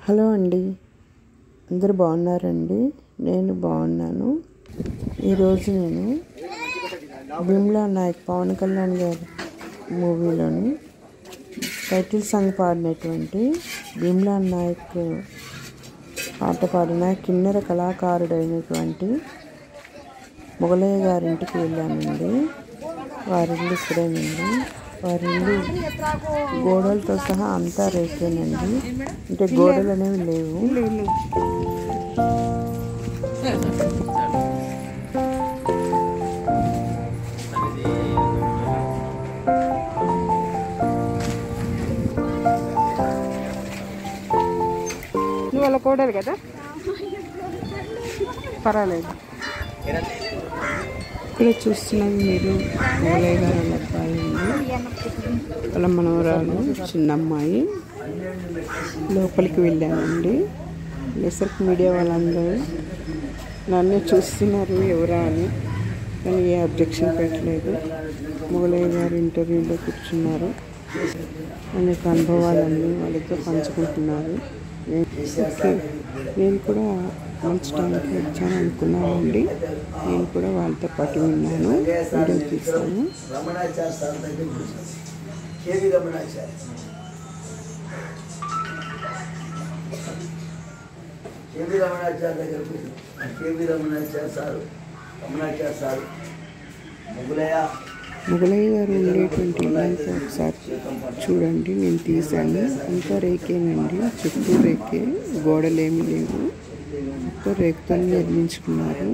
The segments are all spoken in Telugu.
హలో అండి, అందరు బాగున్నారండి? నేను బాగున్నాను. ఈరోజు నేను భీమ్లా నాయక్ పవన్ కళ్యాణ్ గారి మూవీలోని టైటిల్ సాంగ్ పాడినటువంటి భీమ్లా నాయక్ పాట పాడిన కిన్నెర కళాకారుడైనటువంటి మొగలయ్య గారింటికి వెళ్ళానండి. వారిల్లు ఇక్కడేనండి. వారిల్లు గోడలతో సహా అంతా రేకేనండి, అంటే గోడలు అనేవి లేవు. నువ్వు వాళ్ళ కోడలు కదా, పర్వాలేదు. ఇక్కడ చూస్తున్నది మీరు మొగలయ్య గారు వాళ్ళ అబ్బాయి అండి, వాళ్ళ మనవరాలు చిన్న అమ్మాయి. లోపలికి వెళ్ళానండి. వెళ్ళేసరికి మీడియా వాళ్ళందరూ నన్ను చూస్తున్నారు ఎవరా అని, కానీ ఏ అబ్జెక్షన్ పెట్టలేదు. మొగలయ్య గారు ఇంటర్వ్యూలో కూర్చున్నారు. అనేక అనుభవాలన్నీ వాళ్ళతో పంచుకుంటున్నారు. నేను కూడా మంచి టైంకి వచ్చాను అనుకున్నానండి. నేను కూడా వాళ్ళతో పాటు విన్నాను, వీడియో తీసాను. మొగలయ్య గారు ఉండేటువంటి ఇల్లంతా ఒకసారి చూడండి. నేను తీశాను. అంతా రేకేనండి, చుట్టూ రేకే, గోడలేమి లేవు. మొత్తం రేకుతో నిర్మించుకున్నారు.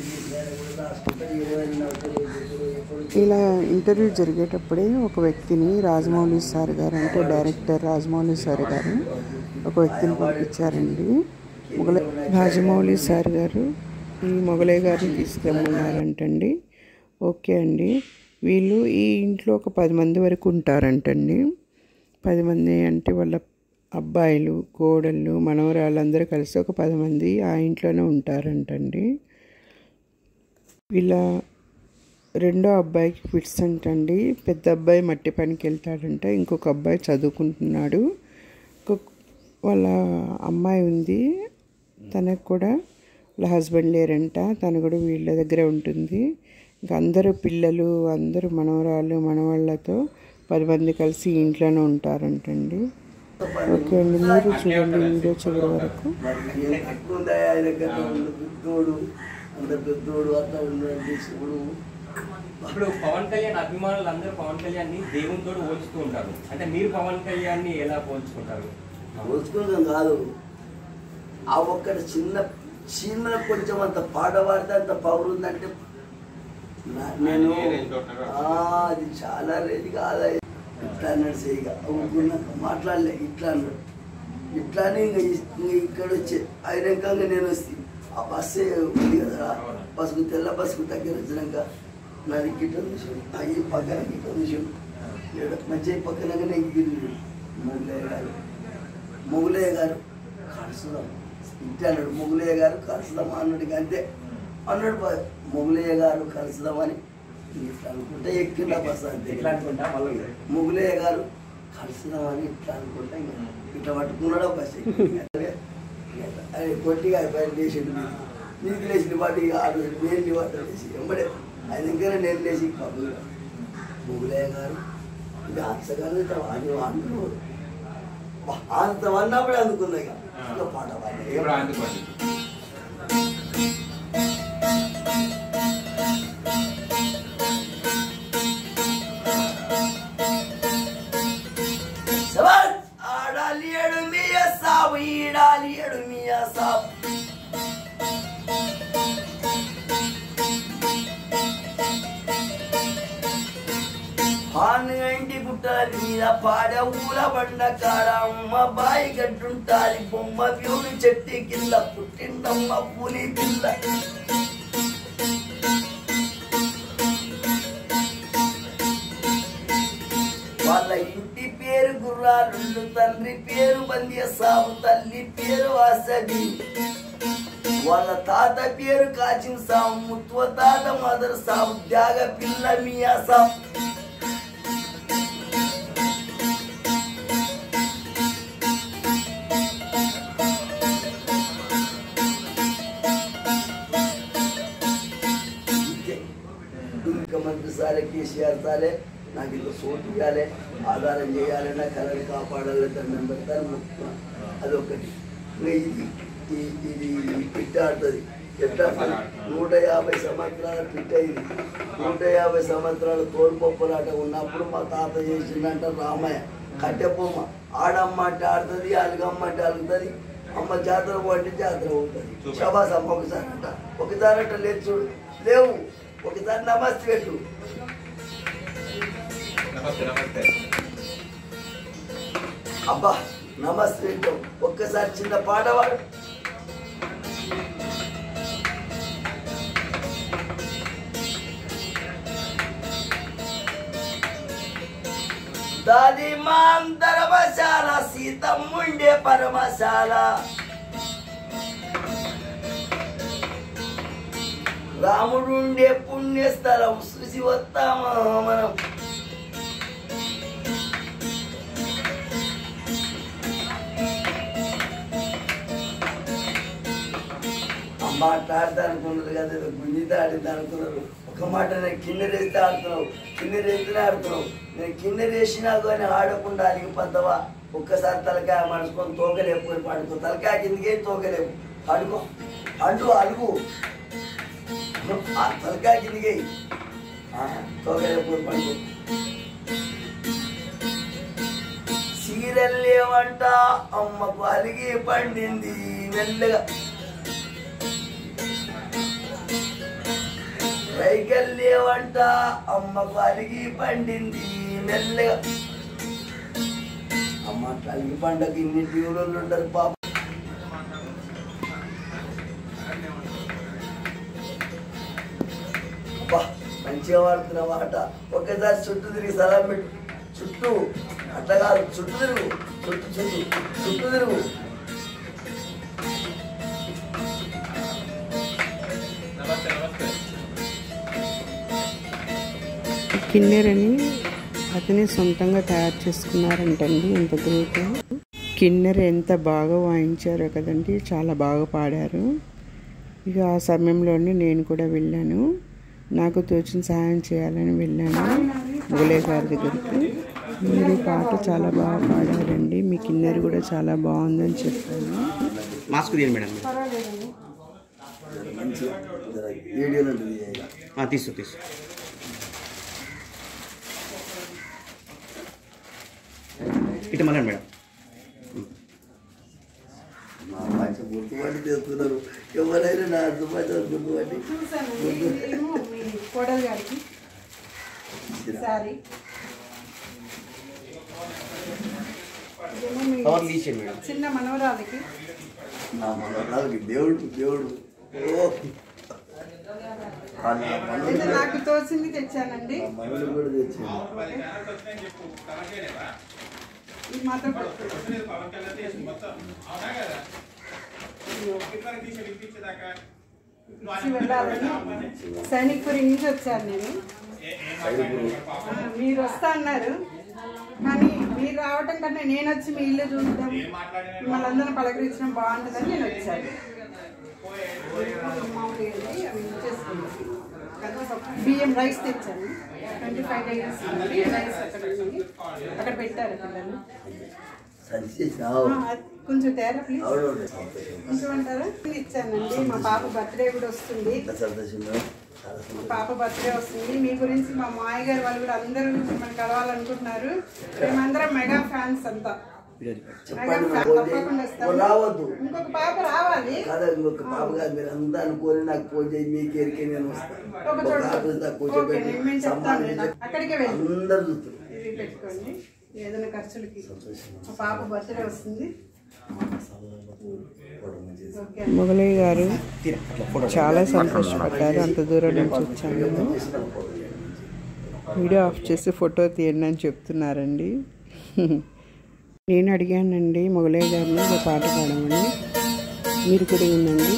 ఇలా ఇంటర్వ్యూ జరిగేటప్పుడే ఒక వ్యక్తిని రాజమౌళి సార్ గారు, అంటే డైరెక్టర్ రాజమౌళి సార్ గారు ఒక వ్యక్తిని పంపించారండి. రాజమౌళి సార్ గారు ఈ మొగలయ్య గారిని తీసుకెళ్ళమన్నారంటండి. ఓకే అండి. వీళ్ళు ఈ ఇంట్లో ఒక 10 మంది వరకు ఉంటారంటండి. 10 మంది అంటే వాళ్ళ అబ్బాయిలు, కోడళ్ళు, మనవరాళ్ళు అందరూ కలిసి ఒక 10 మంది ఆ ఇంట్లోనే ఉంటారంటండి. వీళ్ళ రెండో అబ్బాయికి ఫిట్స్ అంటండి. పెద్ద అబ్బాయి మట్టి పనికి వెళ్తాడంట, ఇంకొక అబ్బాయి చదువుకుంటున్నాడు. వాళ్ళ అమ్మాయి ఉంది, తనకు కూడా వాళ్ళ హస్బెండ్ లేరంట, తను కూడా వీళ్ళ దగ్గరే ఉంటుంది. ఇంకా అందరూ పిల్లలు, అందరూ మనవరాళ్ళు, మనవాళ్ళతో 10 మంది కలిసి ఇంట్లోనే ఉంటారంటండి. ఓకే అండి, మీరు చూడండి వీడియో చివరి వరకు. ఇప్పుడు పవన్ కళ్యాణ్ అభిమానులు అందరూ పవన్ కళ్యాణ్ ని దేవునితో పోల్చుతూ ఉంటారు. అంటే మీరు పవన్ కళ్యాణ్ ని ఎలా పోల్చుకుంటారు? పోల్చుకోవడం కాదు, ఆ ఒక్కటి చిన్న కొంచెం అంత పాట పాడితే అంత పవర్ ఉందంటే నేను అది చాలా రేది కాదా. ఇట్లా అన్నాడు సేగా మాట్లాడలే, ఇట్లా అన్నాడు. ఇట్లానే ఇంకా ఇక్కడ వచ్చి అయినాక నేను వస్తే ఆ బస్సే ఉంది కదా, బస్సుకు తెల్ల బస్సుకు దగ్గర వచ్చినాక నాది గిట్ట చూసాడు, ఈ పక్కన గిట్ట చూసాడు, మంచి పక్కనగానే ఎగిరి మొగలయ్య గారు కలుసుదాం ఇంటి అన్నాడు. మొగలయ్య గారు కలుసుదామా అన్నాడు, అంతే అన్నాడు. మొగలయ్య గారు కలుసుదామని ఇట్లా అనుకుంటే ఎక్కిండా బస్సు, అంతే. మొగలయ్య గారు కలుసుదామని ఇట్లా అనుకుంటా ఇట్లా పట్టుకున్నాడు బస్సు. అది కొట్టిగా బయట లేచిండు, నీకు లేచిన వాటి ఆడు నేను వాటి లేచి వెంబడే ఆయన దగ్గర నేను లేచి కబురు. మొగలయ్య గారు ఇది అంతగానే వాడి వాడు అంత అన్నప్పుడే అందుకున్నా, ఇక పాట పాడి ఆడాలి ఎడు మియా సాబు, ఈడాలి ఎడు మియా సాబు. ఇంటి పుట్టాలి మీద పాడ ఊల బండ కాడ అమ్మ బాయి గడ్డుంటాలి బొమ్మ వ్యూడి చెట్టి కింద పుట్టిందమ్మ పూలి పిల్ల. వాళ్ళ ఇంటి పేరు గుర్రాలుండు, తండ్రి పేరు బంద్య సాబు, తల్లి పేరు ఆసది. వాళ్ళ తాత పేరు కాచిం సాబు, ముత్వ తాత మదర్ సాబు, త్యాగ పిల్ల మియా సాబు. ముఖ్యమంత్రి సారే కేసీఆర్ సారే నాకు ఇంత సోటు ఇవ్వాలి, ఆధారం చేయాలి, నా కళను కాపాడాలి, దండం పెడతాను మొక్కుతున్నాను. అదొకటి. ఇంకా ఇది పిట్ట ఆడుతుంది. ఎట్లా 150 సంవత్సరాల పిట్ట ఇది. 150 సంవత్సరాల తోడుపప్పులాట ఉన్నప్పుడు మా తాత చేసిందంట రామయ్య కట్టెబొమ్మ. ఆడమ్మ అంటే ఆడుతుంది, అలుగమ్మ అంటే అలుగుతుంది, అమ్మ జాతర పోటీ జాతర అవుతుంది. శబాస్ అమ్మ ఒకసారి అంట లేదు చూడు, లేవు ఒకసారి నమస్తే పెట్టు. అబ్బా నమస్తే పెట్టు. ఒక్కసారి చిన్న పాట పాడు. దాని మాంతరమశాల సీతమ్ముండే పరమశాల, రాముడుండే పుణ్యస్థలం చూసి వస్తామా మనం. మాట ఆడతా అనుకున్నారు కదా, గుంజితే ఆడితే అనుకున్నారు. ఒక మాట నేను కిన్నెరేస్తే ఆడుతున్నావు, కిన్నెరేస్తేనే ఆడుతున్నావు. నేను కిన్నెరేసినా కానీ ఆడకుండా అలిగిపోతావా? ఒక్కసారి తలకాయ మడుచుకొని తోకలేపుకొని పడుకో. తలకాయ కిందకే తోకలేపు పడుకో. అలుగు తలకాయ కిందకే తోకలేపుకొని పడుకో. సీరల్లేమంట అమ్మకు అలిగి పండింది మెల్లగా. రైకెళ్ళేవంట అమ్మకు అలిగి పండింది మెల్లగా. అమ్మ అలిగి పండగ ఇన్ని టీవీలు ఉంటారు పాప. అబ్బా మంచిగా వాడుతున్నావు ఆట. ఒక్కసారి చుట్టూ తిరిగి సలాం పెట్టు. చుట్టూ అట్లా కాదు, చుట్టూ తిరుగు, చుట్టూ తిరుగు. కిన్నెరని అతనే సొంతంగా తయారు చేసుకున్నారంటండి. ఎంత గ్రేట్. కిన్నెర ఎంత బాగా వాయించారో కదండి, చాలా బాగా పాడారు. ఇక ఆ సమయంలోనే నేను కూడా వెళ్ళాను, నాకు తోచిన సహాయం చేయాలని వెళ్ళాను మొగలయ్య గారి దగ్గరికి. మీరు పాట చాలా బాగా పాడారండి, మీ కిన్నెర కూడా చాలా బాగుందని చెప్పాను. మాస్క్ తీయండి మేడం. తీసు ఇటు మళ్ళీ మేడం. గుర్తుపట్టి తెస్తున్నారు ఎవరైనా నా అర్థమైతే గుర్తుపట్టి. కోడలు గారికి సారీ చిన్న మనవరాలకి, నా మనవరాలకి దేవుడు నాకు తోచింది తెచ్చానండి. మనలు కూడా తెచ్చాను. ఇది మాత్రం వెళ్ళాలని సైనిక్పురి నుంచి వచ్చాను నేను. మీరు వస్తా అన్నారు కానీ మీరు రావటం కన్నా నేను వచ్చి మీ ఇల్లు చూద్దాం, మిమ్మల్ని అందరం పలకరించడం బాగుంటుందని నేను వచ్చాను. బియ్యం రైస్ తెచ్చాను. 25 days రైస్ అక్కడ పెట్టారు పిల్లలు. కొంచెం తేరా ప్లీజ్, కొంచెం అంటారా? ఇచ్చానండి. మా పాప బర్త్డే కూడా వస్తుంది, మా పాప బర్త్డే వస్తుంది. మీ గురించి మా మాయ గారు వాళ్ళు కూడా అందరూ మిమ్మల్ని కలవాలనుకుంటున్నారు. మేమందరం మెగా ఫ్యాన్స్ అంతా. రావద్దు, ఇంకొక పాప రావాలి కదా, ఇంకొక పాప కాదు. మీరు అంతా అనుకోని నాకు ఫోన్ చేయి, మీకు ఎరికే నేను వస్తాను. అక్కడికే వెళ్ళి అందరు చూస్తారు. ఇది పెట్టుకోండి, ఏదైనా ఖర్చులకి. మా పాప బర్త్డే వస్తుంది. మొగలయ్య గారు చాలా సంతోషపడ్డారు. అంత దూరం నుంచి వచ్చాను, వీడియో ఆఫ్ చేసి ఫోటో తీయండి అని చెప్తున్నారండి. నేను అడిగానండి మొగలయ్య గారిని ఒక పాట పాడమని, మీరు కూడా వినండి.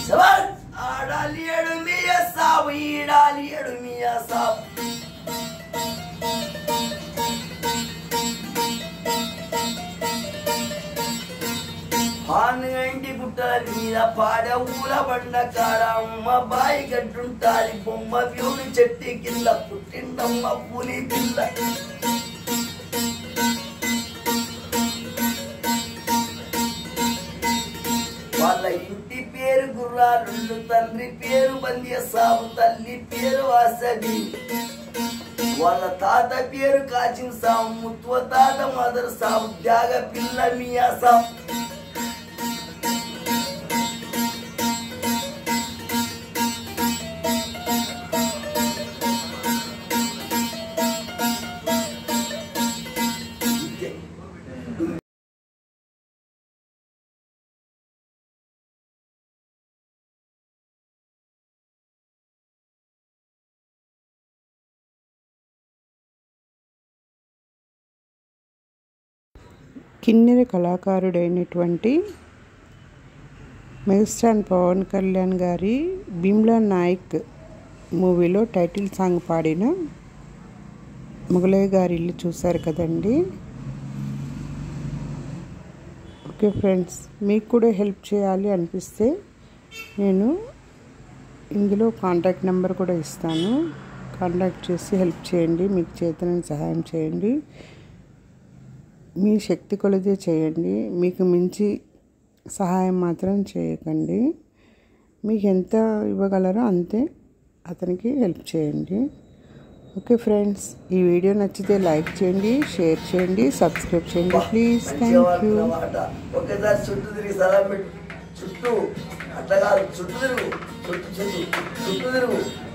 ఆన్గంటి గుట్టల మీద పాడ ఊల బండ కాడ అమ్మ బాయి గడ్డుంటాలి బొమ్మ వ్యూడి చెట్టి కింద పుట్టిందమ్మ పులి పిల్ల వాళ్ళ ఇంటి పేరు గుర్రాలుండు తండ్రి పేరు బంద్య సాబు తల్లి పేరు వాసవి వాళ్ళ తాత పేరు కాచిం సాబు ముత్వ తాత మదర్ సాబు త్యాగ పిల్ల మియా సాబు కిన్నెర కళాకారుడైనటువంటి మెగాస్టార్ పవన్ కళ్యాణ్ గారి భీమ్లా నాయక్ మూవీలో టైటిల్ సాంగ్ పాడిన మొగలయ్య గారి ఇల్లు చూశారు కదండి. ఓకే ఫ్రెండ్స్, మీకు కూడా హెల్ప్ చేయాలి అనిపిస్తే నేను ఇందులో కాంటాక్ట్ నెంబర్ కూడా ఇస్తాను. కాంటాక్ట్ చేసి హెల్ప్ చేయండి, మీకు చేతనైన సహాయం చేయండి. మీ శక్తి కొలదే చేయండి, మీకు మించి సహాయం మాత్రం చేయకండి. మీకు ఎంత ఇవ్వగలరో అంతే అతనికి హెల్ప్ చేయండి. ఓకే ఫ్రెండ్స్, ఈ వీడియో నచ్చితే లైక్ చేయండి, షేర్ చేయండి, సబ్స్క్రైబ్ చేయండి ప్లీజ్. Thank you. ఒకేసారి చుట్టూ తిరిగి సలాం పెట్టు. చుట్టూ అట్లా కాదు, చుట్టూ తిరుగు, చుట్టూ తిరుగు.